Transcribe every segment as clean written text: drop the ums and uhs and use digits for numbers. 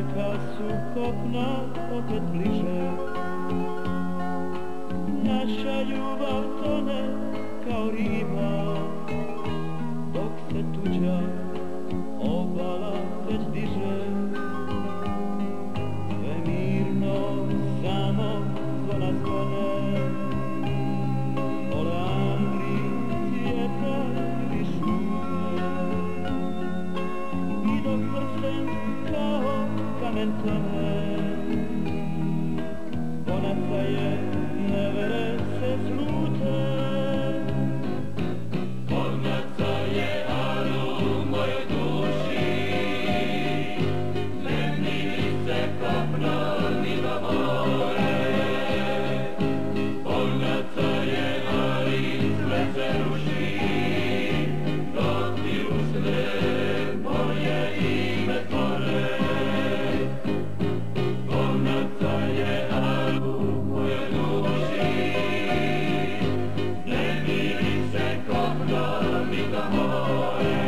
kad su kopna opet bliže. Naša ljubav tone kao riba, dok se tuđa obala već diže. Sve mirno, samo zvona zvone, oleandri cvjetaju i šute. I dok prsten kao kamen tone, konaca je nevere se slute. Konaca je alu u mojoj duši, ne miri se kopno ni do more. Konaca je ali sve se ruši, dok ti usne moje ime tvore. Konaca je alu u mojoj duši, ne miri se kopno ni do more.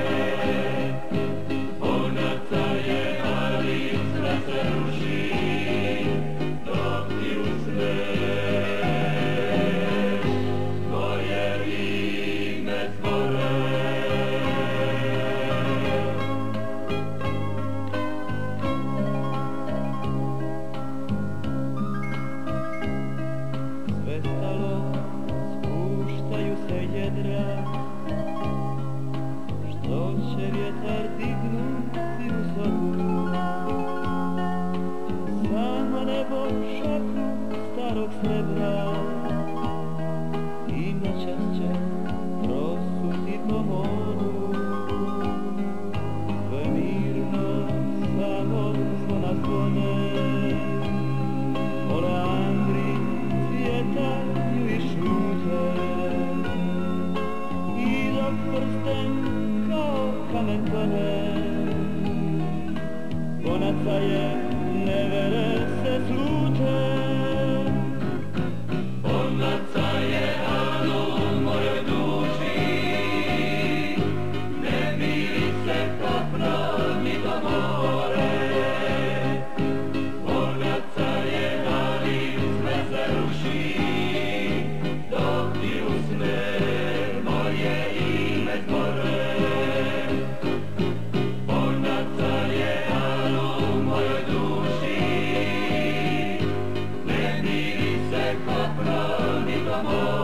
Konaca je ali sve se ruši, dok ti usne moje ime tvore. Sve stalo, spuštaju se jedra, što će vjetar dignuti u zoru. Samo nebo šaku starog srebra i noćas će prosuti po moru. Sve mirno, samo zvona zvone, oleandri cvjetaju i šute. I dok prsten kao kamen tone, konaca je nevere se slute. Konaca je alu u mojoj duši, ne miri se kopno ni do more. Konaca je ali sve se ruši, dok ti usne moje ime tvore. Konaca je alu u mojoj duši, ne miri se kopno ni do more.